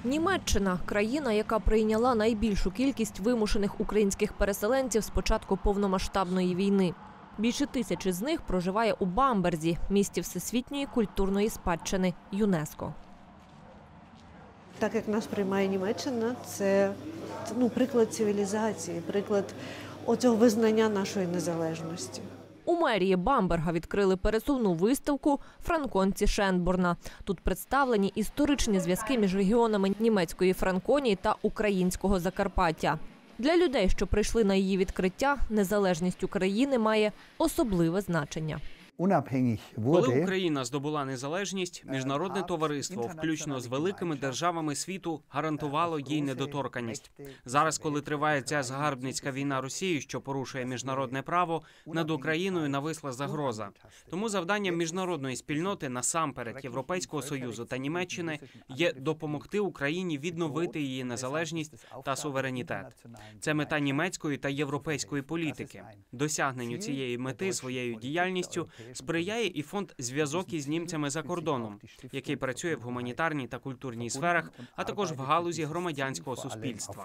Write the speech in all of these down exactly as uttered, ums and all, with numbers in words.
Німеччина – країна, яка прийняла найбільшу кількість вимушених українських переселенців з початку повномасштабної війни. Більше тисячі з них проживає у Бамберзі, місті всесвітньої культурної спадщини ЮНЕСКО. Так як нас приймає Німеччина, це ну, приклад цивілізації, приклад оцього визнання нашої незалежності. У мерії Бамберга відкрили пересувну виставку «Франконці Шенборна». Тут представлені історичні зв'язки між регіонами німецької Франконії та українського Закарпаття. Для людей, що прийшли на її відкриття, незалежність України має особливе значення. Коли Україна здобула незалежність, міжнародне товариство, включно з великими державами світу, гарантувало їй недоторканність. Зараз, коли триває ця загарбницька війна Росії, що порушує міжнародне право, над Україною нависла загроза. Тому завданням міжнародної спільноти, насамперед Європейського Союзу та Німеччини, є допомогти Україні відновити її незалежність та суверенітет. Це мета німецької та європейської політики. Досягненню цієї мети своєю діяльністю сприяє і фонд «Зв'язок із німцями за кордоном», який працює в гуманітарній та культурній сферах, а також в галузі громадянського суспільства.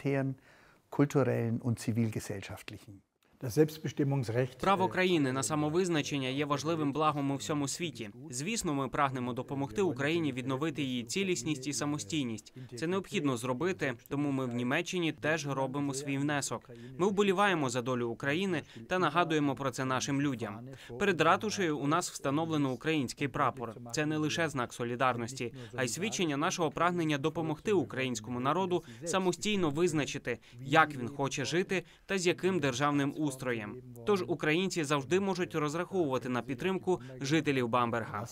Право країни на самовизначення є важливим благом у всьому світі. Звісно, ми прагнемо допомогти Україні відновити її цілісність і самостійність. Це необхідно зробити, тому ми в Німеччині теж робимо свій внесок. Ми вболіваємо за долю України та нагадуємо про це нашим людям. Перед ратушею у нас встановлено український прапор. Це не лише знак солідарності, а й свідчення нашого прагнення допомогти українському народу самостійно визначити, як він хоче жити та з яким державним устроєм. Тож українці завжди можуть розраховувати на підтримку жителів Бамберга.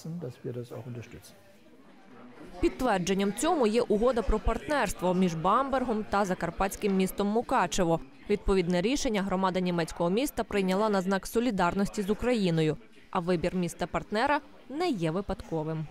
Підтвердженням цьому є угода про партнерство між Бамбергом та закарпатським містом Мукачево. Відповідне рішення громада німецького міста прийняла на знак солідарності з Україною, а вибір міста-партнера не є випадковим.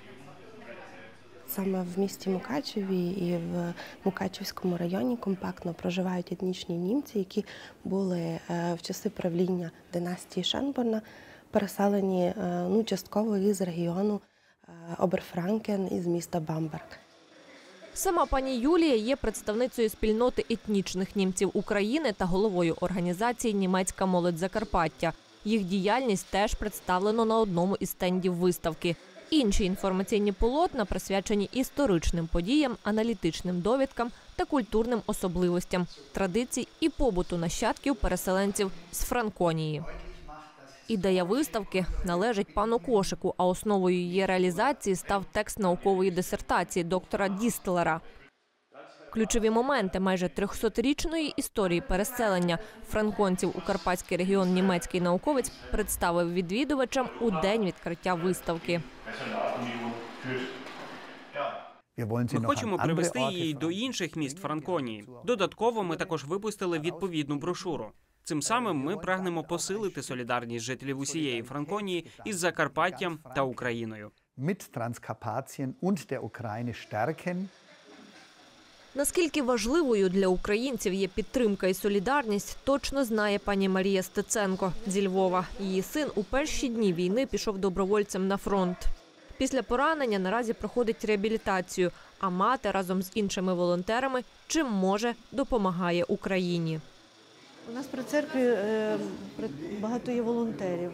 Саме в місті Мукачеві і в Мукачевському районі компактно проживають етнічні німці, які були в часи правління династії Шенборна переселені ну, частково із регіону Оберфранкен із міста Бамберг. Сама пані Юлія є представницею спільноти етнічних німців України та головою організації «Німецька молодь Закарпаття». Їх діяльність теж представлено на одному із стендів виставки. Інші інформаційні полотна присвячені історичним подіям, аналітичним довідкам та культурним особливостям, традицій і побуту нащадків переселенців з Франконії. Ідея виставки належить пану Кошику, а основою її реалізації став текст наукової дисертації доктора Дістелера. Ключові моменти майже трьохсотрічної історії переселення франконців у Карпатський регіон німецький науковець представив відвідувачам у день відкриття виставки. Ми хочемо привести її до інших міст Франконії. Додатково ми також випустили відповідну брошуру. Цим самим ми прагнемо посилити солідарність жителів усієї Франконії із Закарпаттям та Україною. Наскільки важливою для українців є підтримка і солідарність, точно знає пані Марія Стеценко зі Львова. Її син у перші дні війни пішов добровольцем на фронт. Після поранення наразі проходить реабілітацію, а мати разом з іншими волонтерами чим може допомагає Україні. У нас при церкві багато є волонтерів.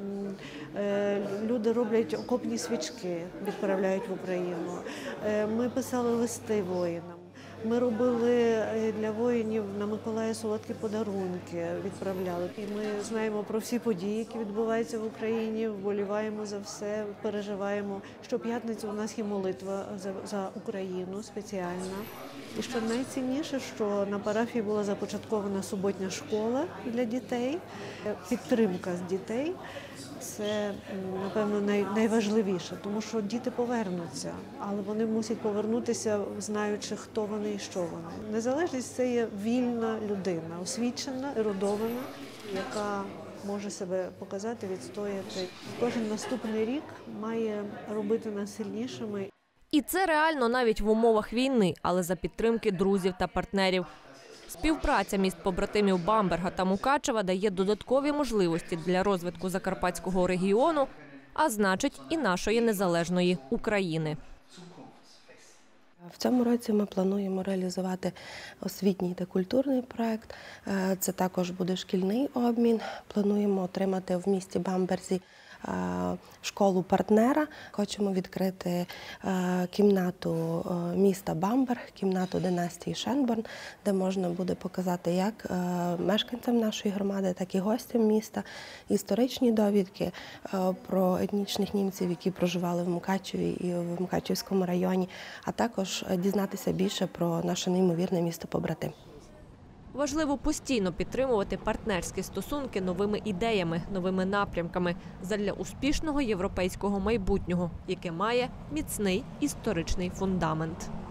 Люди роблять окопні свічки, відправляють в Україну. Ми писали листи воїнам. Ми робили для воїнів на Миколая солодкі подарунки, відправляли. І ми знаємо про всі події, які відбуваються в Україні, вболіваємо за все, переживаємо. Щоп'ятницю у нас є молитва за, за Україну спеціальна. І що найцінніше, що на парафії була започаткована суботня школа для дітей, підтримка з дітей. Це, напевно, най, найважливіше, тому що діти повернуться, але вони мусять повернутися, знаючи, хто вони і що вони. Незалежність – це є вільна людина, освічена, ерудована, яка може себе показати, відстояти. Кожен наступний рік має робити нас сильнішими. І це реально навіть в умовах війни, але за підтримки друзів та партнерів. Співпраця міст-побратимів Бамберга та Мукачева дає додаткові можливості для розвитку закарпатського регіону, а значить і нашої незалежної України. В цьому році ми плануємо реалізувати освітній та культурний проект. Це також буде шкільний обмін. Плануємо отримати в місті Бамберзі школу-партнера. Хочемо відкрити кімнату міста Бамберг, кімнату династії Шенборн, де можна буде показати як мешканцям нашої громади, так і гостям міста історичні довідки про етнічних німців, які проживали в Мукачеві і в Мукачевському районі, а також дізнатися більше про наше неймовірне місто-побратим. Важливо постійно підтримувати партнерські стосунки новими ідеями, новими напрямками задля успішного європейського майбутнього, яке має міцний історичний фундамент.